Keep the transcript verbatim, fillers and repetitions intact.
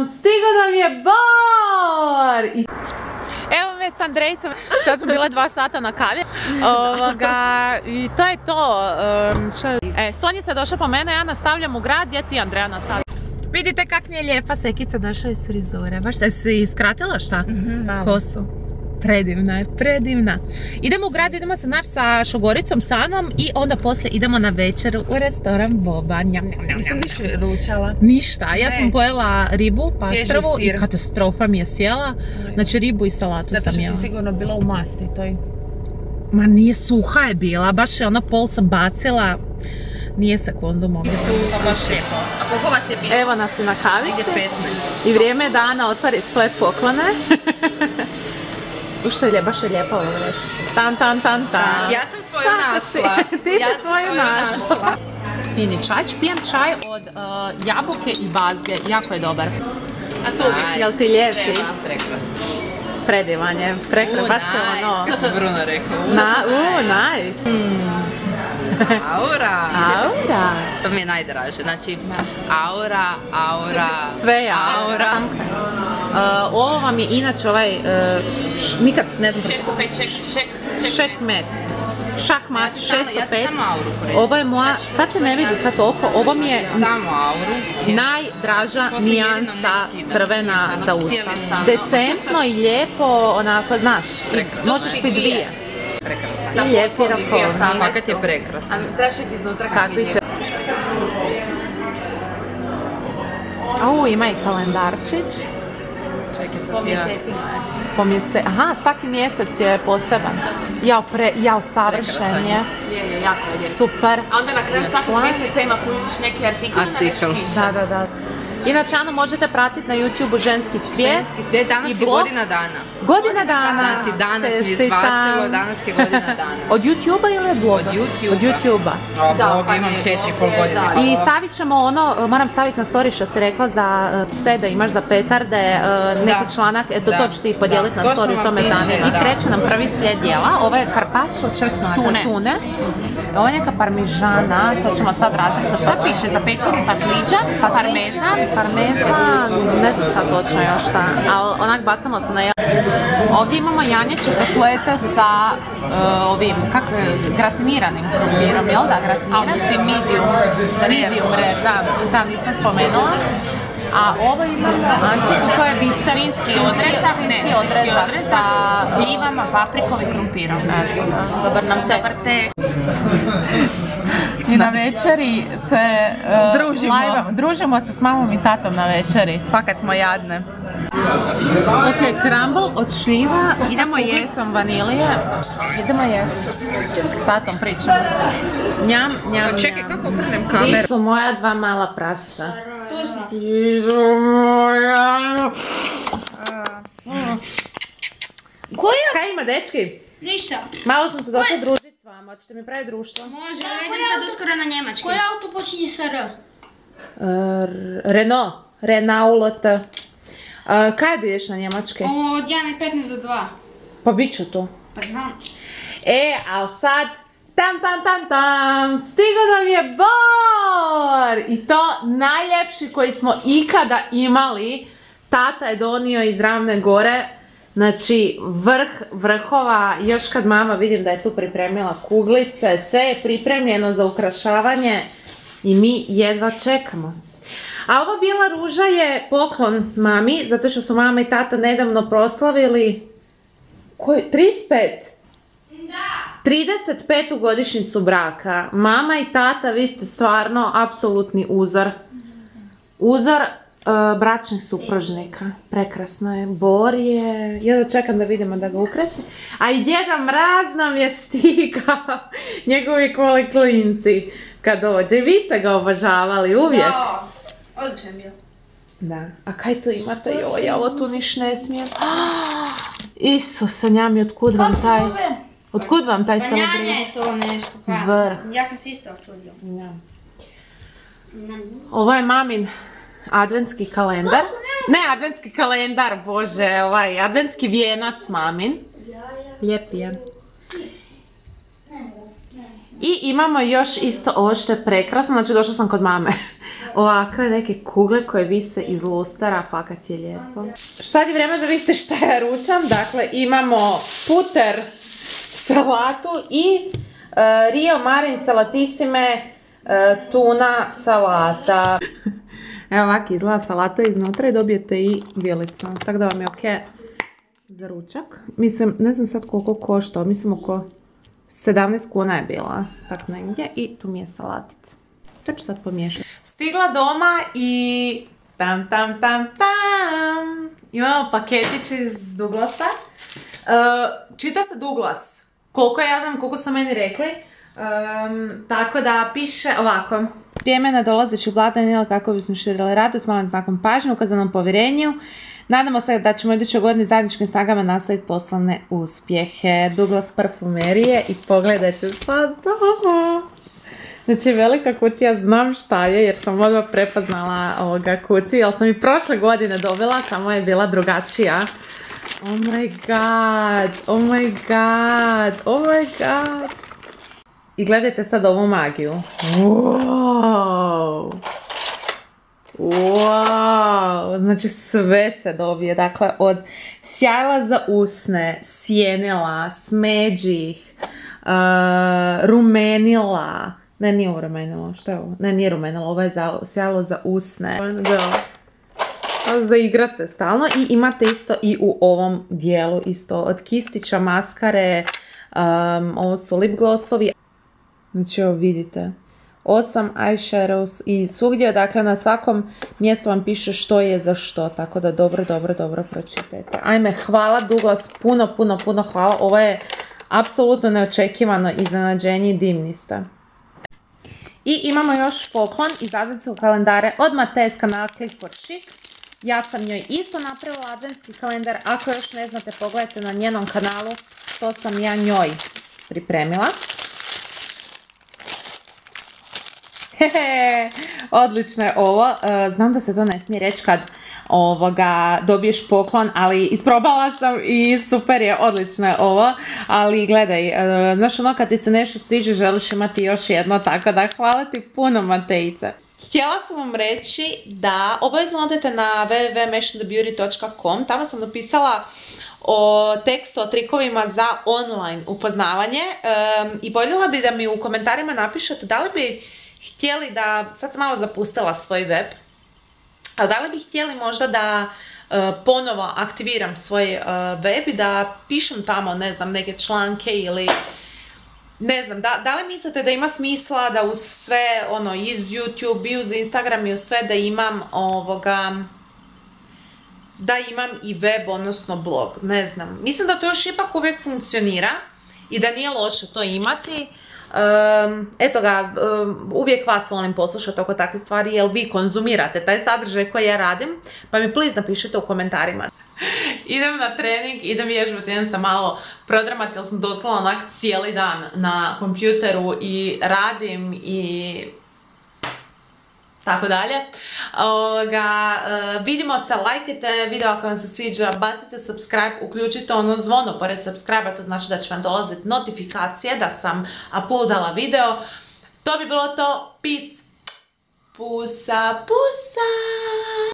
tam, stigo nam je Bor! I... Evo me s Andrejcom, sad smo bile dva sata na kavi. Ovoga, i to je to. Um, šta... E, Sonja se došla po mene, ja nastavljam u grad, gdje ti Andreja nastavlja? Vidite kak mi je lijepa sekica došla iz frizure. Baš se si skratila šta? Mm-hmm, kosu. Predivna je, predivna. Idemo u grad, idemo se naći sa šogoricom, Sanom i onda poslije idemo na večeru u restoran Boba. Njam, njam, njam, Nisam ništa ručala. Ništa, ja ne. sam pojela ribu, pastrvu i katastrofa mi je sjela. Znači ribu i salatu zato sam jela. Zato što ti sigurno bila u masti toj. Ma nije, suha je bila, baš je ona pol sam bacila. Nije se konzumom. Pa baš lijepo. A koliko vas je bilo? Evo nas i na kavici. petnaest. I vrijeme je da Ana otvari svoje poklone. Ušto je baš je lijepo ovo reći. Tan, tan, tan, tan. Ja sam svoju našla. Ti ja si svoju našla. Fini čaj, pijem čaj od uh, jabuke i bazge. Jako je dobar. A tu bi, jel ti lijepi? Prekrasno. Predivan je, prekrasno. Baš je ono. Kako bi Bruno rekao. Na, uh, nice. Mm. Aura. Aura. To mi je najdraže, znači aura, aura, sve je aura. Uh, ovo vam je inače ovaj, uh, š, nikad ne znam pročitati. Šekmet. Šakmat šesto pet. Ovo je moja, sad se ne vidi sad toliko, ovo mi je najdraža nijansa crvena za usta. Decentno i lijepo, onako, znaš, možeš si dvije. Prekrasno. I lijepi rakovni. Fakat je prekrasno. Trebaš vidjeti iznutra kakvi će. Au, ima i kalendarčić. Po mjesecima. Po mjesec, aha, svaki mjesec je poseban. Jao, pre, jao, savršen je. Je, je, jako je lijepo. Super. A onda na kraju svakog mjeseca ima kužiš neki artikl na nešto piše. Da, da, da. Inače, Anu možete pratiti na YouTube-u Ženski svijet. Ženski svijet, danas je godina dana. Godina dana! Znači, danas mi je izbacilo, danas je godina dana. Od YouTube-a ili od bloga? Od YouTube-a. Od YouTube-a. O, blog imam četiri i pol godina. I stavit ćemo ono, moram staviti na story što si rekla za pse, da imaš za petarde, neki članak, eto to ću ti podijeliti na story, to me zanima. I kreće nam prvi slijed jela, ovo je carpaccio tune. tune. Ovo je neka parmižana, to ćemo sad razrezati. Što piše, zapečeni patliđan, parmezan, parmezan, ne znam sad točno još šta, ali onak bacamo se na jelo. Ovdje imamo janjeće kotlete sa uh, ovim, kako se, gratiniranim krumpirom, jel da, gratiniranim? Ali ti medium, medium rare, da, da, nisam spomenula. A ovo imamo antiku, to je bif svinski odrezak, svinski odrezak sa gljivama, paprikom i krumpirom. Dobar nam te. Dobar te. I na večeri se uh, družimo. Live, družimo se s mamom i tatom na večeri. Fakat smo jadne. Ok, crumble od šljiva, idemo jesom vanilije. Idemo jesti. S tatom pričamo. Njam, njam, njam. Čekaj, kako okrnem kameru? Ti su moja dva mala prasta. Tužno. Izu moja. Koja? Kaj ima, dečki? Ništa. Malo sam se došla družiti s vama, hoćete mi praviti društvo? Može, idem sad uskoro na njemački. Koji auto počinje sa R? Uh, Renault. Renault. Uh, kaj da ideš na njemački? Od jedan petnaest do dva. Pa bit ću tu. Pa znam. E, ali sad, tam tam tam tam, stigo nam je Bor! I to najljepši koji smo ikada imali. Tata je donio iz Ravne Gore. Znači, vrh vrhova, još kad mama vidim da je tu pripremila kuglice, sve je pripremljeno za ukrašavanje i mi jedva čekamo. A ova bijela ruža je poklon mami, zato što su mama i tata nedavno proslavili koji, trideset pet? Da. trideset petu godišnjicu braka. Mama i tata, vi ste stvarno apsolutni uzor. Uzor uh, bračnih supružnika. Prekrasno je. Bor je... Ja da čekam da vidimo da ga ukrasi. A i Djeda Mraz nam je stigao. Njegovi kvali klinci kad dođe. I vi ste ga obožavali uvijek. Da. Odlično je bio. Da. A kaj tu imate? Joj, ja ovo tu niš ne smijem. Isuse, njami, otkud vam taj... Otkud vam taj celebrity? Pa njanja je to nešto. Vrh. Ja sam se isto čudio. Ovo je mamin adventski kalendar. Ne adventski kalendar, bože, ovaj adventski vijenac mamin. Lijep je. I imamo još isto ovo što je prekrasno, znači došla sam kod mame. Ovakve neke kugle koje vise iz lustara, fakat je lijepo. Šta je vrijeme da vidite šta ja ručam, dakle imamo puter, salatu i uh, Rio Marin salatissime uh, tuna salata. Evo ovak izgleda salata iznutra i dobijete i vilicu, tako da vam je ok za ručak. Mislim, ne znam sad koliko košta, mislim oko sedamnaest kuna je bila, tak negdje, i tu mi je salatica. To ću sad pomiješati. Stigla doma i tam tam tam tam imamo paketić iz Douglasa. Uh, čita se Douglas, koliko ja znam, koliko su meni rekli. Um, tako da piše ovako: vrijeme nadolazećih blagdana kako bismo širili radost, malim znakom pažnje, ukazanom povjerenju. Nadamo se da ćemo iduće godine zajedničkim snagama nastaviti poslovne uspjehe. Douglas parfumerije i pogledajte sad. Znači velika kutija, znam šta je jer sam odmah prepoznala ovoga kutiju, ali sam i prošle godine dobila, samo je bila drugačija. Oh my god, oh my god, oh my god. I gledajte sad ovu magiju. Wow. Wow, znači sve se dobije, dakle od sjajla za usne, sjenila, smeđih, uh, rumenila, ne nije ovo rumenilo, što je ovo? Ne, nije rumenilo, ovo je za, sjajlo za usne, za igrat se stalno. I imate isto i u ovom dijelu, isto od kistića, maskare, um, ovo su lip glossovi, znači ovo vidite. osam eyeshadows i svugdje, dakle na svakom mjestu vam piše što je za što, tako da dobro, dobro, dobro pročitajte. Ajme, hvala Douglas, puno, puno, puno hvala, ovo je apsolutno neočekivano iznenađenje i dimnista. I imamo još poklon iz adventskog kalendare od Mateje s kanala Click for Chic. Ja sam njoj isto napravila adventski kalendar, ako još ne znate pogledajte na njenom kanalu što sam ja njoj pripremila. Hehe, odlično je ovo, znam da se to ne smije reći kad ovoga dobiješ poklon, ali isprobala sam i super je, odlično je ovo, ali gledaj, znaš ono kad ti se nešto sviđa želiš imati još jedno, tako da hvala ti puno Matejice. Htjela sam vam reći da obavezno odete na w w w dot mesh the beauty dot com, tamo sam napisala o tekstu, o trikovima za online upoznavanje um, i voljela bi da mi u komentarima napišete da li bi htjeli da, sad sam malo zapustila svoj web, ali da li bi htjeli možda da uh, ponovo aktiviram svoj uh, web i da pišem tamo, ne znam, neke članke ili ne znam, da, da li mislite da ima smisla da uz sve, ono, iz YouTube i uz Instagram i uz sve da imam ovoga, da imam i web, odnosno blog, ne znam. Mislim da to još ipak uvijek funkcionira i da nije loše to imati. Um, eto ga, um, uvijek vas volim poslušati oko takve stvari jer vi konzumirate taj sadržaj koji ja radim, pa mi please napišite u komentarima. Idem na trening, idem vježbati, idem se malo prodramati jer sam doslovno onak cijeli dan na kompjuteru i radim i tako dalje. Ovoga, uh, vidimo se, lajkajte video ako vam se sviđa, bacite subscribe, uključite ono zvono pored subscribe, to znači da će vam dolaziti notifikacije da sam uploadala video. To bi bilo to, peace, pusa, pusa.